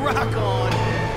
Rock on.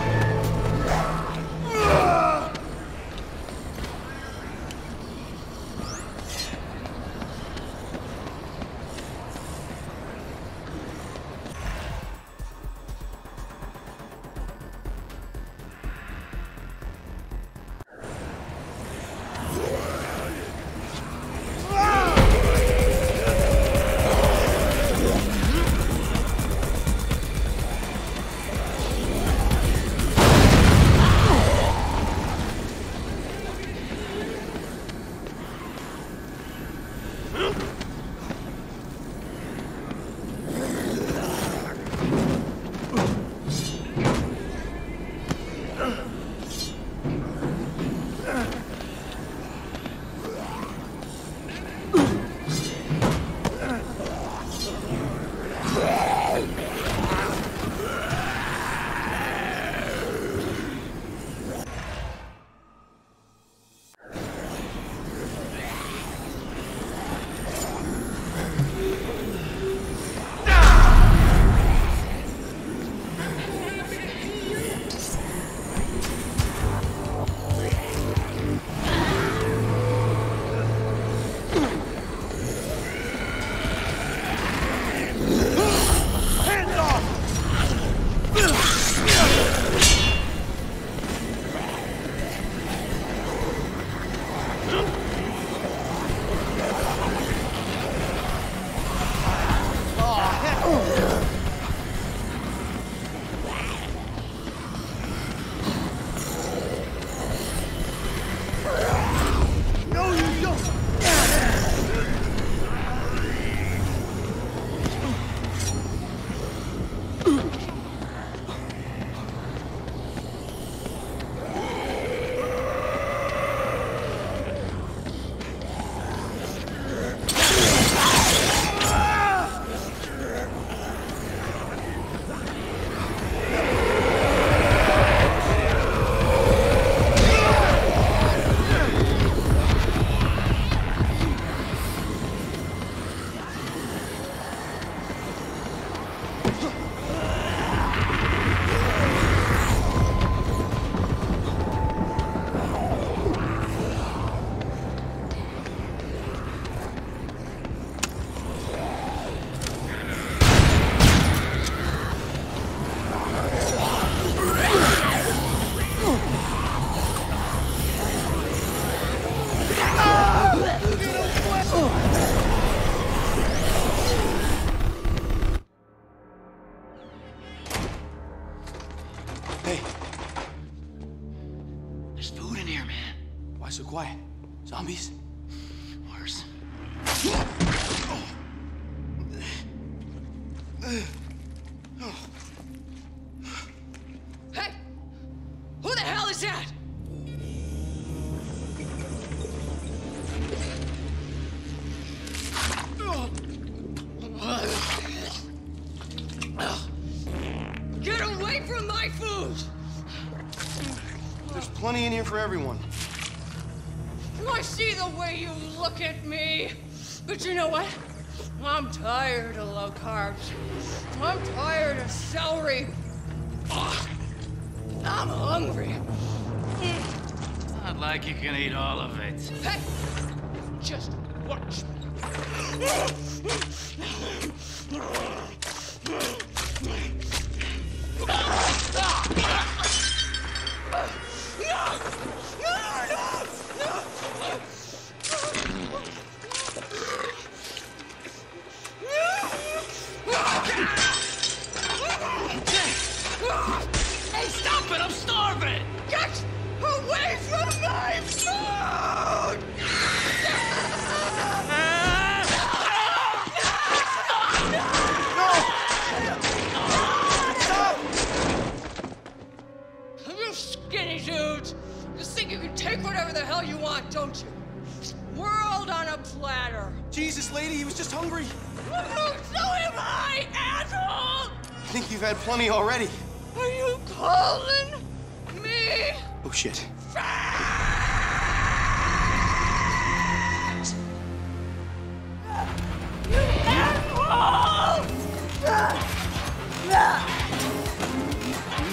Hey. There's food in here, man. Why so quiet? Zombies? Worse. Hey! Who the hell is that? Get away from my food! There's plenty in here for everyone. I see the way you look at me. But you know what? I'm tired of low carbs. I'm tired of celery. Ugh. I'm hungry. Not like you can eat all of it. Hey! Just watch Hey, stop it! I'm starving! Get away from my food! You skinny dudes! Just think you can take whatever the hell you want, don't you? World on a platter. Jesus, lady, he was just hungry. So am I, asshole! I think you've had plenty already. Are you calling me? Oh, shit. You asshole!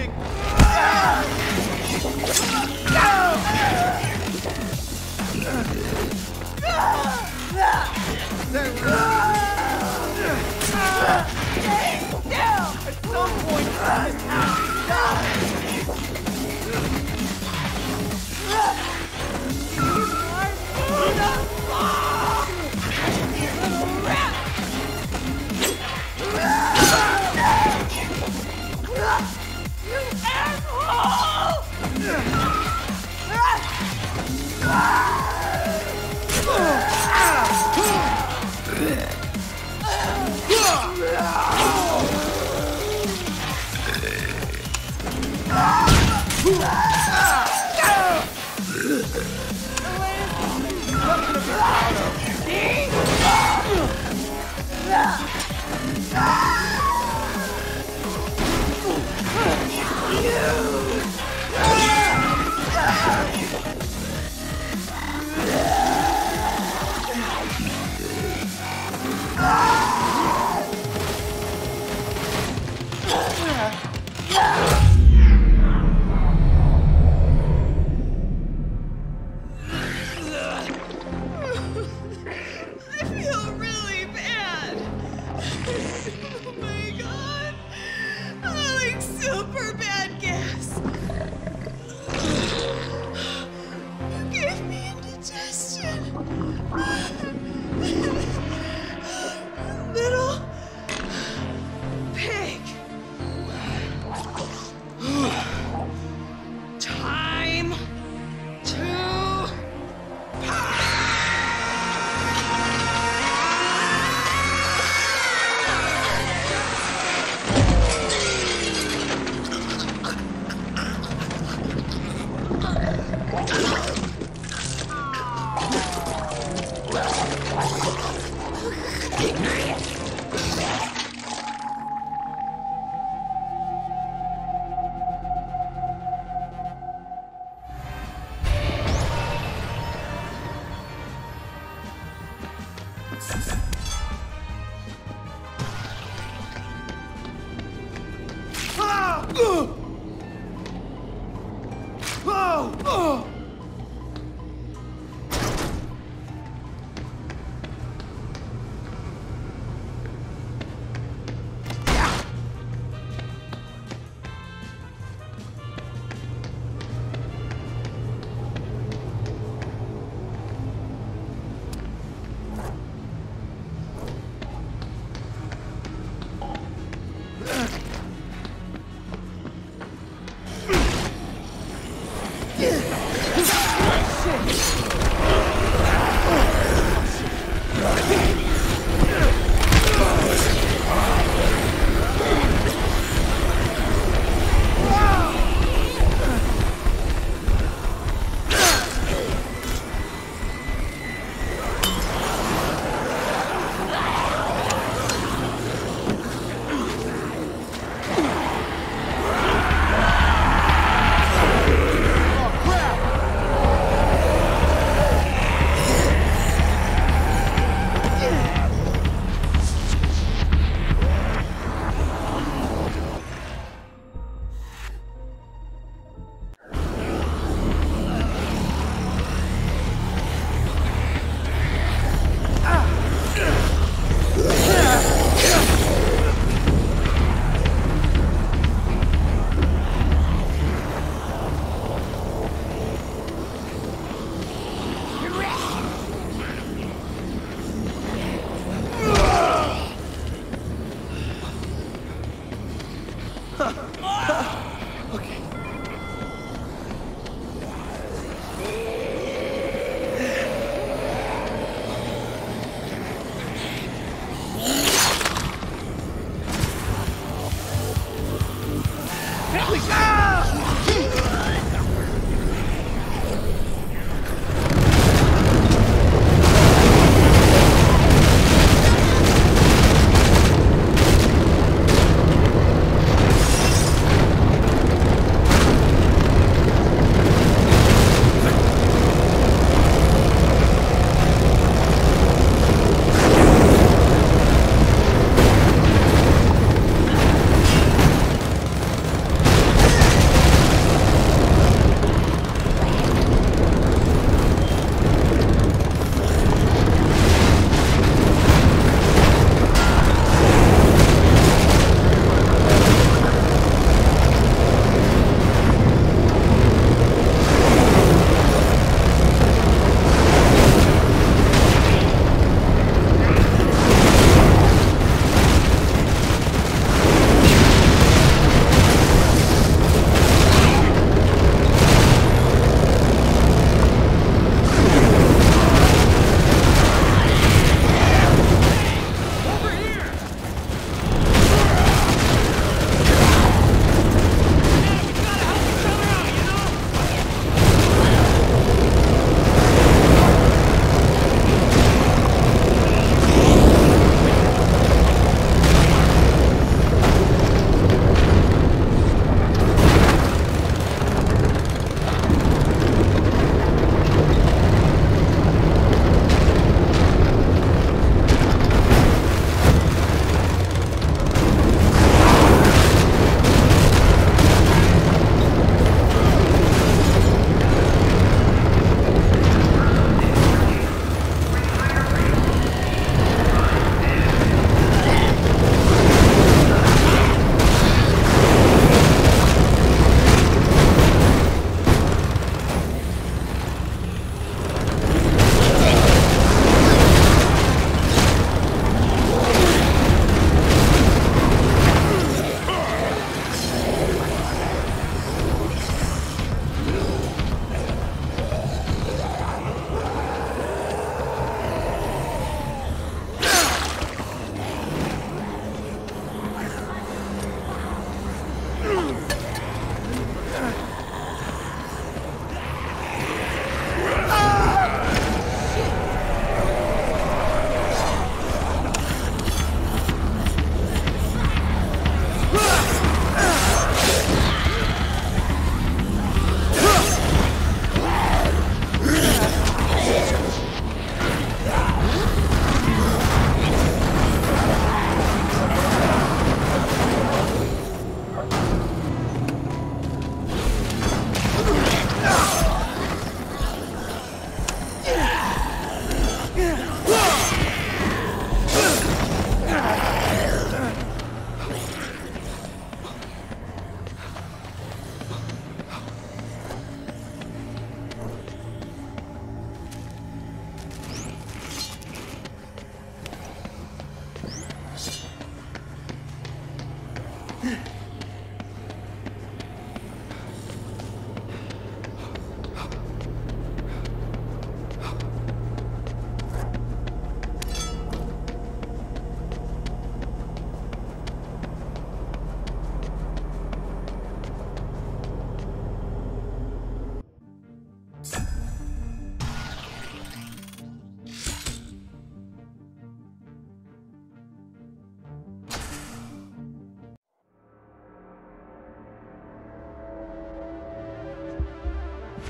anything. At some point, this has to die.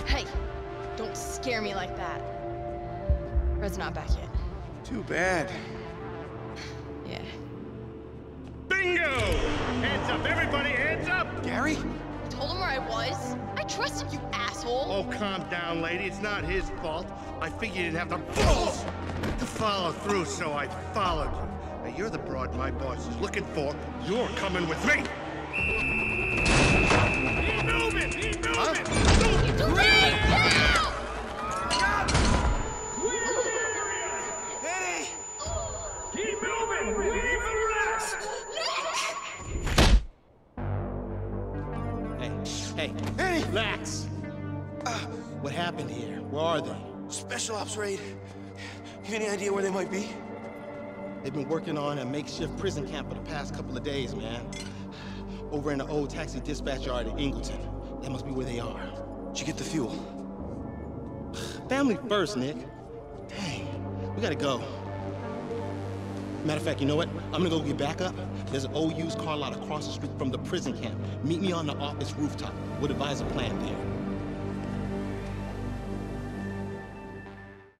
Hey, don't scare me like that. Red's not back yet. Too bad. Yeah. Bingo! Hands up, everybody, hands up! Gary? I told him where I was. I trusted you, asshole. Oh, calm down, lady. It's not his fault. I figured you didn't have the balls to follow through, so I followed you. Now, you're the broad my boss is looking for. You're coming with me! Keep moving! Keep moving! Great! Hey! Keep moving! Leave the rest! Hey, Hey! relax. What happened here? Where are they? Special ops raid. You have any idea where they might be? They've been working on a makeshift prison camp for the past couple of days, man. Over in the old taxi dispatch yard in Ingleton. That must be where they are. Did you get the fuel? Family first, Nick. Dang, we gotta go. Matter of fact, you know what? I'm gonna go get backup. There's an old used car lot across the street from the prison camp. Meet me on the office rooftop. We'll devise a plan there.